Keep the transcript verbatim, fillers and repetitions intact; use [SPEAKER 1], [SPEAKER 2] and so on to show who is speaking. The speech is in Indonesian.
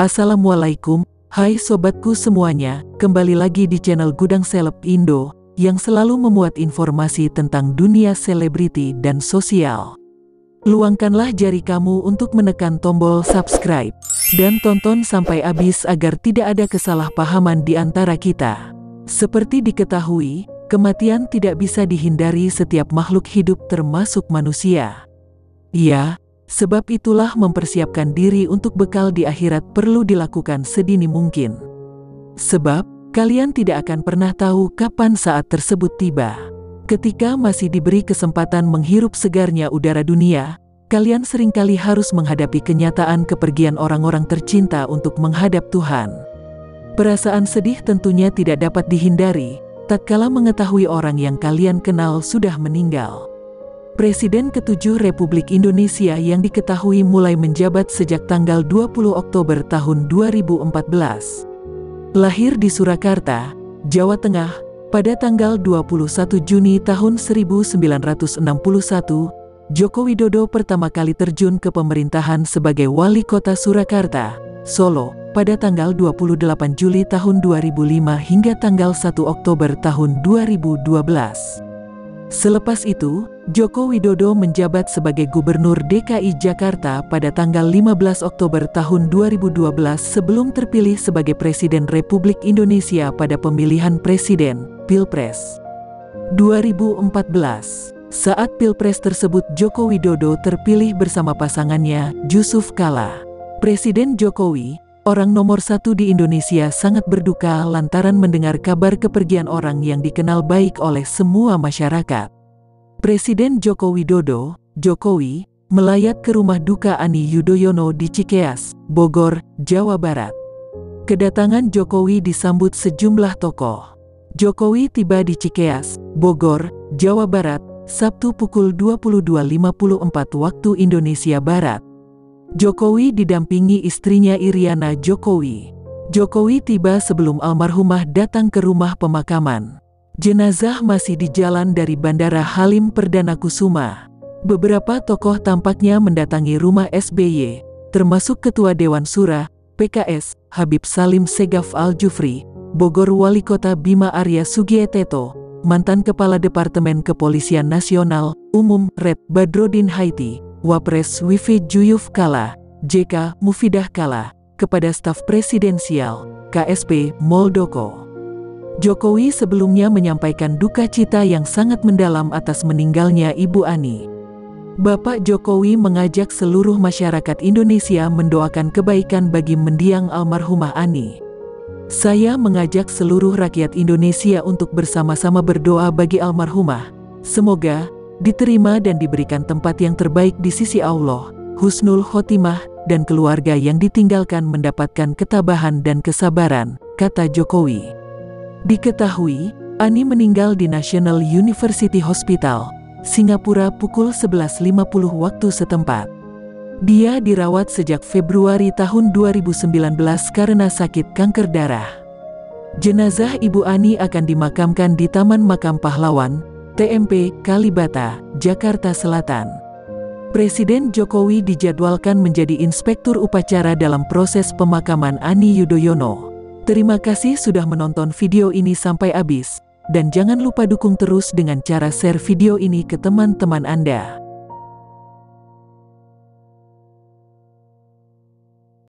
[SPEAKER 1] Assalamualaikum, hai sobatku semuanya, kembali lagi di channel Gudang Seleb Indo, yang selalu memuat informasi tentang dunia selebriti dan sosial. Luangkanlah jari kamu untuk menekan tombol subscribe, dan tonton sampai habis agar tidak ada kesalahpahaman di antara kita. Seperti diketahui, kematian tidak bisa dihindari setiap makhluk hidup termasuk manusia. Ya, sebab itulah mempersiapkan diri untuk bekal di akhirat perlu dilakukan sedini mungkin. Sebab, kalian tidak akan pernah tahu kapan saat tersebut tiba. Ketika masih diberi kesempatan menghirup segarnya udara dunia, kalian seringkali harus menghadapi kenyataan kepergian orang-orang tercinta untuk menghadap Tuhan. Perasaan sedih tentunya tidak dapat dihindari, tatkala mengetahui orang yang kalian kenal sudah meninggal. Presiden ketujuh Republik Indonesia yang diketahui mulai menjabat sejak tanggal dua puluh Oktober tahun dua ribu empat belas. Lahir di Surakarta, Jawa Tengah, pada tanggal dua puluh satu Juni tahun seribu sembilan ratus enam puluh satu, Joko Widodo pertama kali terjun ke pemerintahan sebagai Wali Kota Surakarta, Solo, pada tanggal dua puluh delapan Juli tahun dua ribu lima hingga tanggal satu Oktober tahun dua ribu dua belas. Selepas itu, Joko Widodo menjabat sebagai Gubernur D K I Jakarta pada tanggal lima belas Oktober tahun dua ribu dua belas sebelum terpilih sebagai Presiden Republik Indonesia pada pemilihan Presiden, Pilpres dua ribu empat belas. Saat Pilpres tersebut Joko Widodo terpilih bersama pasangannya, Yusuf Kala. Presiden Jokowi, orang nomor satu di Indonesia, sangat berduka lantaran mendengar kabar kepergian orang yang dikenal baik oleh semua masyarakat. Presiden Joko Widodo, Jokowi, melayat ke rumah duka Ani Yudhoyono di Cikeas, Bogor, Jawa Barat. Kedatangan Jokowi disambut sejumlah tokoh. Jokowi tiba di Cikeas, Bogor, Jawa Barat, Sabtu pukul dua puluh dua lima puluh empat waktu Indonesia Barat. Jokowi didampingi istrinya Iriana Jokowi. Jokowi tiba sebelum almarhumah datang ke rumah pemakaman. Jenazah masih di jalan dari Bandara Halim Perdana Kusuma. Beberapa tokoh tampaknya mendatangi rumah S B Y, termasuk Ketua Dewan Sura, P K S, Habib Salim Segaf Al-Jufri, Bogor Wali Kota Bima Arya Sugieteto, mantan Kepala Departemen Kepolisian Nasional, Umum, Red Badrodin Haiti, Wapres Wifi Juyuf Kala, J K Mufidah Kala, kepada staf presidensial, K S P Muldoko. Jokowi sebelumnya menyampaikan duka cita yang sangat mendalam atas meninggalnya Ibu Ani. Bapak Jokowi mengajak seluruh masyarakat Indonesia mendoakan kebaikan bagi mendiang almarhumah Ani. Saya mengajak seluruh rakyat Indonesia untuk bersama-sama berdoa bagi almarhumah. Semoga diterima dan diberikan tempat yang terbaik di sisi Allah, husnul khotimah, dan keluarga yang ditinggalkan mendapatkan ketabahan dan kesabaran, kata Jokowi. Diketahui, Ani meninggal di National University Hospital, Singapura pukul sebelas lima puluh waktu setempat. Dia dirawat sejak Februari tahun dua ribu sembilan belas karena sakit kanker darah. Jenazah Ibu Ani akan dimakamkan di Taman Makam Pahlawan, T M P, Kalibata, Jakarta Selatan. Presiden Jokowi dijadwalkan menjadi inspektur upacara dalam proses pemakaman Ani Yudhoyono. Terima kasih sudah menonton video ini sampai habis, dan jangan lupa dukung terus dengan cara share video ini ke teman-teman Anda.